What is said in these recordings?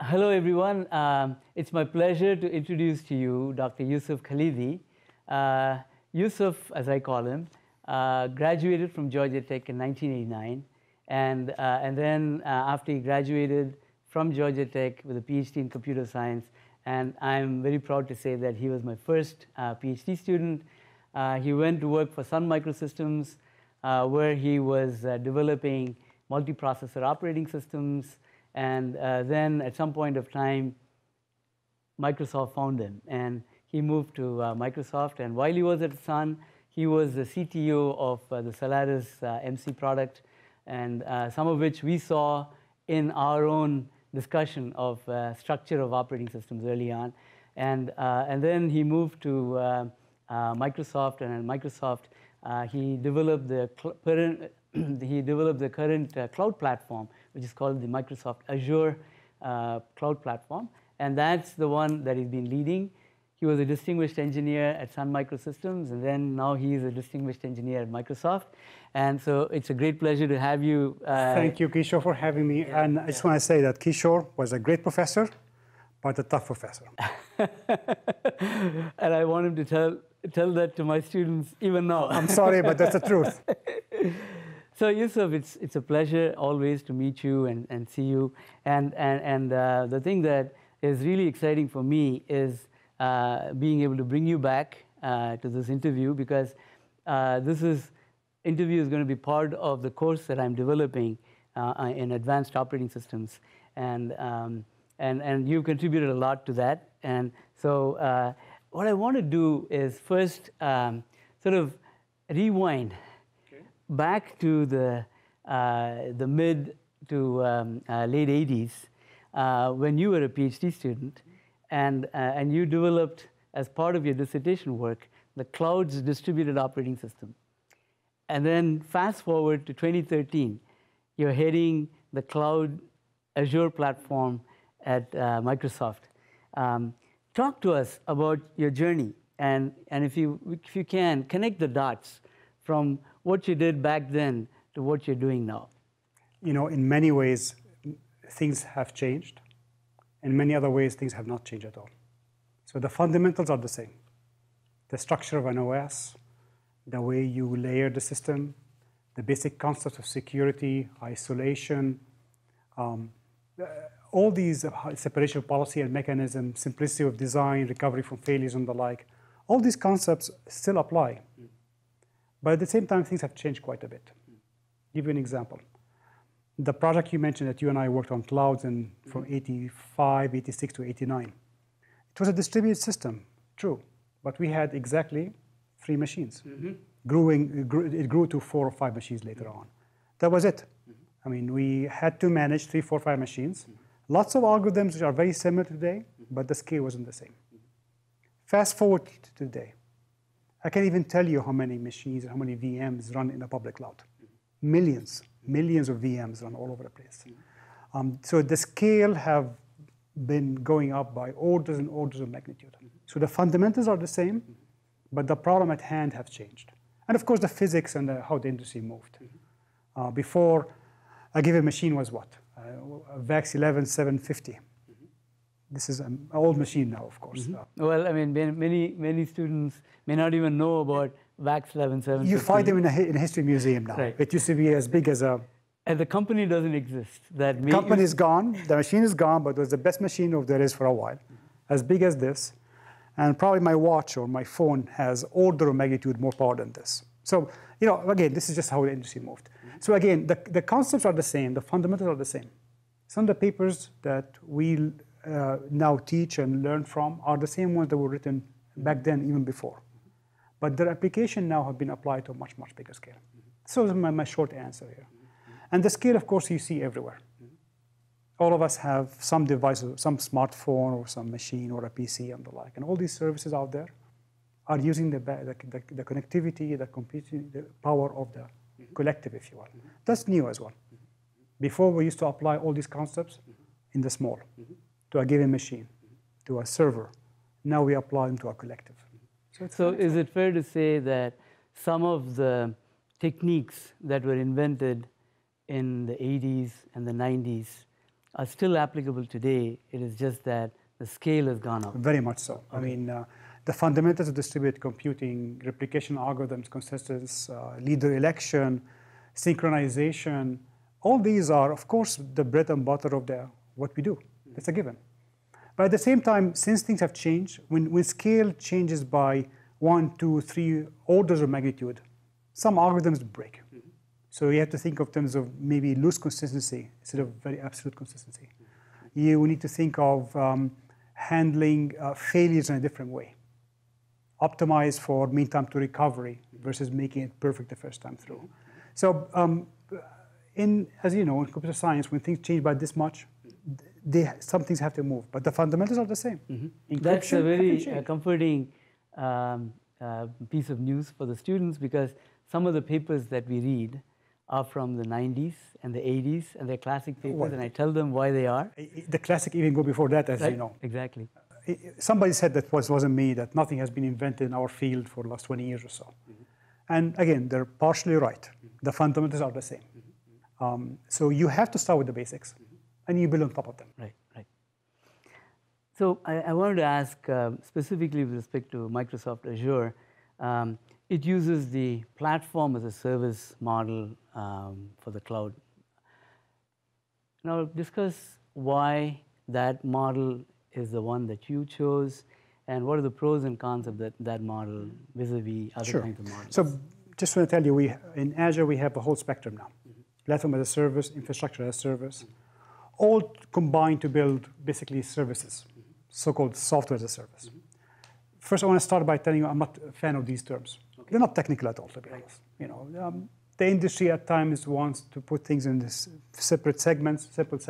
Hello, everyone. It's my pleasure to introduce to you Dr. Yousef Khalidi. Yousef, as I call him, graduated from Georgia Tech in 1989. And then after he graduated from Georgia Tech with a PhD in computer science, and I'm very proud to say that he was my first PhD student. He went to work for Sun Microsystems, where he was developing multiprocessor operating systems. And then at some point of time, Microsoft found him, and he moved to Microsoft. And while he was at Sun, he was the CTO of the Solaris MC product, and some of which we saw in our own discussion of structure of operating systems early on. And then he moved to Microsoft, and at Microsoft, he developed the current cloud platform, which is called the Microsoft Azure cloud platform. And that's the one that he's been leading. He was a distinguished engineer at Sun Microsystems, and then now he's a distinguished engineer at Microsoft. And so it's a great pleasure to have you. Thank you, Kishore, for having me. Yeah, and I just want to say that Kishore was a great professor, but a tough professor. And I want him to tell that to my students even now. I'm sorry, but that's the truth. So Yousef, it's a pleasure always to meet you and see you. And the thing that is really exciting for me is being able to bring you back to this interview, because this interview is going to be part of the course that I'm developing in advanced operating systems. And you've contributed a lot to that. And so what I want to do is first sort of rewind back to the mid to late 80s when you were a PhD student, and you developed, as part of your dissertation work, the cloud's distributed operating system. And then fast forward to 2013, you're heading the cloud Azure platform at Microsoft. Talk to us about your journey, and if you can, connect the dots from what you did back then to what you're doing now. You know, in many ways, things have changed. In many other ways, things have not changed at all. So the fundamentals are the same. The structure of an OS, the way you layer the system, the basic concepts of security, isolation, all these separation policy and mechanism, simplicity of design, recovery from failures and the like, all these concepts still apply. But at the same time, things have changed quite a bit. Give you an example. The project you mentioned that you and I worked on clouds from 85, 86 to 89. It was a distributed system, true, but we had exactly 3 machines. It grew to 4 or 5 machines later on. That was it. I mean, we had to manage 3, 4, 5 machines. Lots of algorithms which are very similar today, but the scale wasn't the same. Fast forward to today. I can't even tell you how many machines, how many VMs run in the public cloud. Millions of VMs run all over the place. So the scale have been going up by orders and orders of magnitude. So the fundamentals are the same, but the problem at hand have changed. And of course, the physics and how the industry moved. Before, a given machine was what? A VAX 11750. This is an old machine now, of course. Well, I mean, many students may not even know about VAX 11750. You find them in a history museum now. Right. It used to be as big as a... And the company doesn't exist. The company is gone, the machine is gone, but it was the best machine there is for a while. As big as this. And probably my watch or my phone has order of magnitude more power than this. So, you know, again, this is just how the industry moved. So again, the concepts are the same, the fundamentals are the same. Some of the papers that we now teach and learn from are the same ones that were written back then, even before. But their application now have been applied to a much, much bigger scale. So that's my short answer here. And the scale, of course, you see everywhere. All of us have some device, some smartphone or some machine or a PC and the like. And all these services out there are using the connectivity, the computing, the power of the collective, if you will. That's new as well. Before, we used to apply all these concepts in the small, to a given machine, to a server. Now we apply them to a collective. So is it fair to say that some of the techniques that were invented in the 80s and the 90s are still applicable today. It is just that the scale has gone up. Very much so. Okay. I mean, the fundamentals of distributed computing, replication algorithms, consensus, leader election, synchronization, all these are, of course, the bread and butter of what we do. It's a given. But at the same time, since things have changed, when scale changes by 1, 2, 3 orders of magnitude, some algorithms break. So you have to think of terms of maybe loose consistency instead of very absolute consistency. You need to think of handling failures in a different way. Optimize for mean time to recovery versus making it perfect the first time through. So as you know, in computer science, when things change by this much, some things have to move, but the fundamentals are the same. That's a very comforting piece of news for the students, because some of the papers that we read are from the 90s and the 80s, and they're classic papers, and I tell them why they are. The classic even go before that, as you know. Exactly. Somebody said that wasn't me, that nothing has been invented in our field for the last 20 years or so. And again, they're partially right. The fundamentals are the same. So you have to start with the basics, and you build on top of them. Right, right. So I wanted to ask specifically with respect to Microsoft Azure, it uses the platform as a service model for the cloud. Now discuss why that model is the one that you chose, and what are the pros and cons of that model vis-a-vis other kinds of models? So just want to tell you, in Azure we have a whole spectrum now. Platform as a service, infrastructure as a service, all combined to build basically services, so-called software as a service. First, I want to start by telling you I'm not a fan of these terms. They're not technical at all, to be honest. You know, the industry at times wants to put things in this separate segments,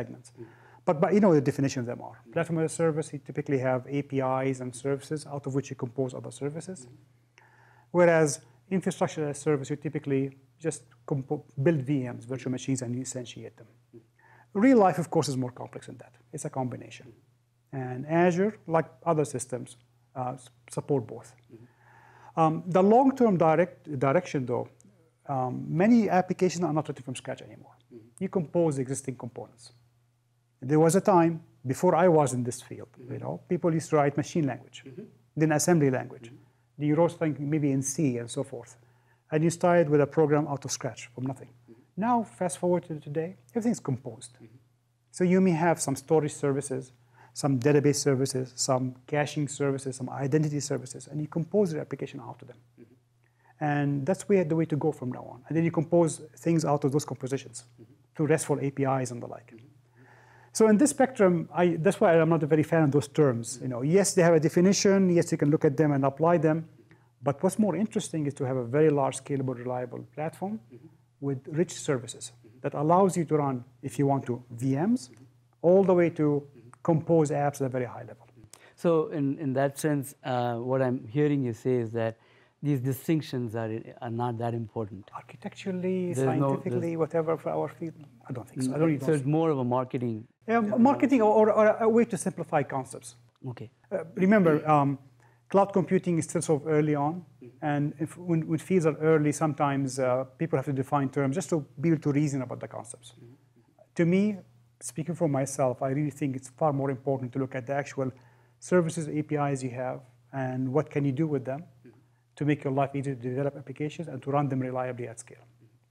But you know the definition of them are. Platform as a service, you typically have APIs and services out of which you compose other services. Whereas infrastructure as a service, you typically just build VMs, virtual machines, and you instantiate them. Real life, of course, is more complex than that. It's a combination. And Azure, like other systems, support both. The long-term direction, though, many applications are not written from scratch anymore. You compose existing components. There was a time, before I was in this field, you know, people used to write machine language, then assembly language. You wrote things maybe in C and so forth. And you started with a program out of scratch from nothing. Now, fast forward to today, everything's composed. So you may have some storage services, some database services, some caching services, some identity services, and you compose your application out of them. And that's the way to go from now on. And then you compose things out of those compositions through RESTful APIs and the like. So in this spectrum, that's why I'm not a very fan of those terms. You know, yes, they have a definition. Yes, you can look at them and apply them. But what's more interesting is to have a very large, scalable, reliable platform with rich services that allows you to run, if you want to, VMs, all the way to compose apps at a very high level. So in that sense, what I'm hearing you say is that these distinctions are not that important. Architecturally, scientifically, whatever for our field, I don't think so. So it's more of a marketing. Marketing or a way to simplify concepts. Okay. Remember, cloud computing is still so early on, and when fields are early, sometimes people have to define terms just to be able to reason about the concepts. To me, speaking for myself, I really think it's far more important to look at the actual services, APIs you have, and what can you do with them to make your life easier to develop applications and to run them reliably at scale.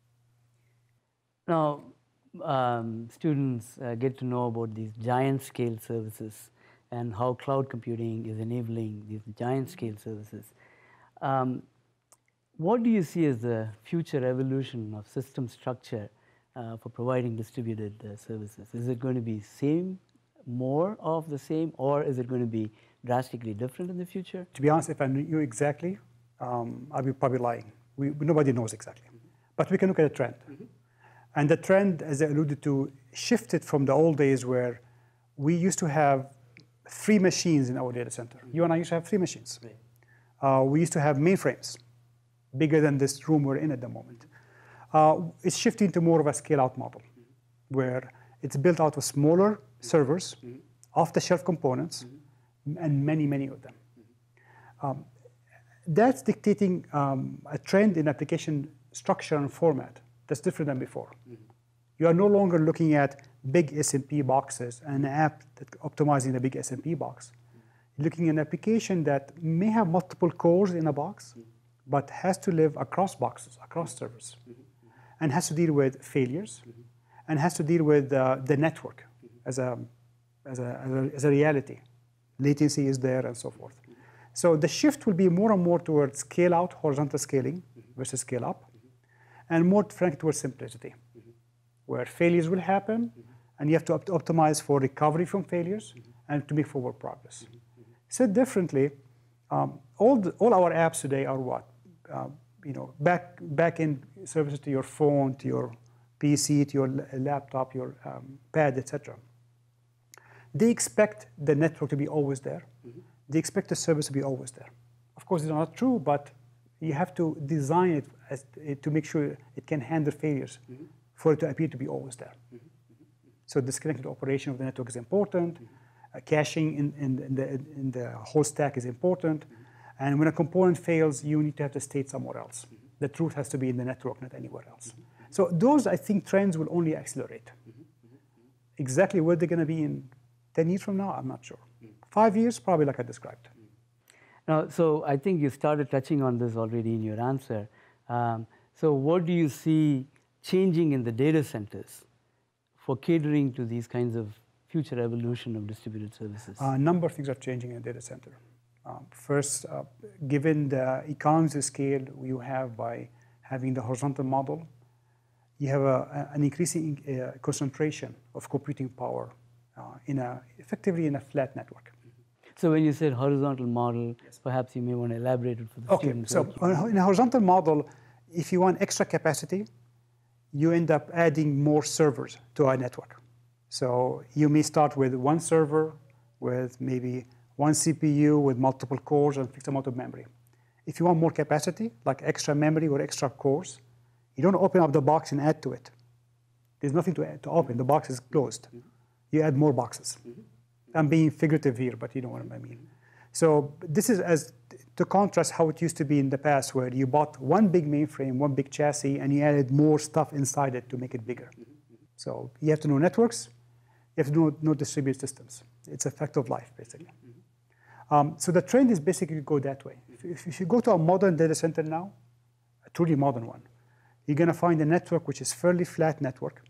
Now, students get to know about these giant scale services and how cloud computing is enabling these giant scale services. What do you see as the future evolution of system structure for providing distributed services? Is it going to be more of the same, or is it going to be drastically different in the future? To be honest, if I knew exactly, I'd be probably lying. Nobody knows exactly. But we can look at a trend. And the trend, as I alluded to, shifted from the old days where we used to have 3 machines in our data center. You and I used to have 3 machines. We used to have mainframes, bigger than this room we're in at the moment. It's shifting to more of a scale-out model, where it's built out of smaller servers, off-the-shelf components, and many, many of them. That's dictating a trend in application structure and format that's different than before. You are no longer looking at big SMP boxes and an app that optimizing the big SMP box. You're looking at an application that may have multiple cores in a box, but has to live across boxes, across servers, and has to deal with failures, and has to deal with the network as a reality. Latency is there and so forth. So the shift will be more and more towards scale out, horizontal scaling versus scale up, and more frankly towards simplicity, where failures will happen, and you have to optimize for recovery from failures and to make forward progress. Said differently, all our apps today are what? Back-end services to your phone, to your PC, to your laptop, your pad, etc. They expect the network to be always there. They expect the service to be always there. Of course, it's not true, but you have to design it to make sure it can handle failures for it to appear to be always there. So disconnected operation of the network is important. Caching in the whole stack is important. And when a component fails, you need to have the state somewhere else. The truth has to be in the network, not anywhere else. So those, I think, trends will only accelerate. Exactly where they're going to be in 10 years from now, I'm not sure. 5 years, probably like I described. Now, so I think you started touching on this already in your answer. So what do you see changing in the data centers for catering to these kinds of future evolution of distributed services? A number of things are changing in a data center. First, given the economies of scale you have by having the horizontal model, you have an increasing concentration of computing power effectively in a flat network. So when you said horizontal model, perhaps you may want to elaborate it for the students. So in a horizontal model, if you want extra capacity, you end up adding more servers to our network. So you may start with one server with maybe one CPU with multiple cores and fixed amount of memory. If you want more capacity, like extra memory or extra cores, you don't open up the box and add to it. There's nothing to open. The box is closed. You add more boxes. I'm being figurative here, but you know what I mean. So this is as to contrast how it used to be in the past, where you bought one big mainframe, one big chassis, and you added more stuff inside it to make it bigger. So you have to know networks. You have to know distributed systems. It's a fact of life, basically. So the trend is basically go that way. If you go to a modern data center now, a truly modern one, you're going to find a network which is fairly flat network,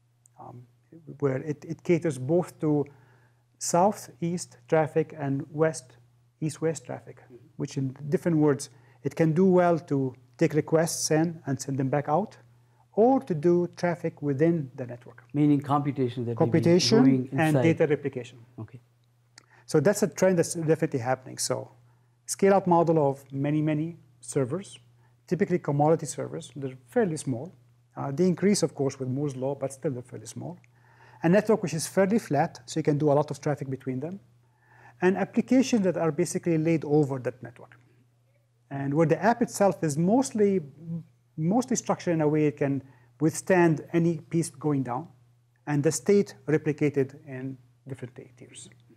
where it caters both to south-east traffic and east-west traffic, which in different words, it can do well to take requests in and send them back out, or to do traffic within the network. Meaning computation that computation and data replication. Okay. So that's a trend that's definitely happening. So scale-out model of many servers, typically commodity servers. They're fairly small. They increase, of course, with Moore's law, but still they're fairly small. A network which is fairly flat, so you can do a lot of traffic between them. And applications that are basically laid over that network. And where the app itself is mostly structured in a way it can withstand any piece going down, and the state replicated in different tiers.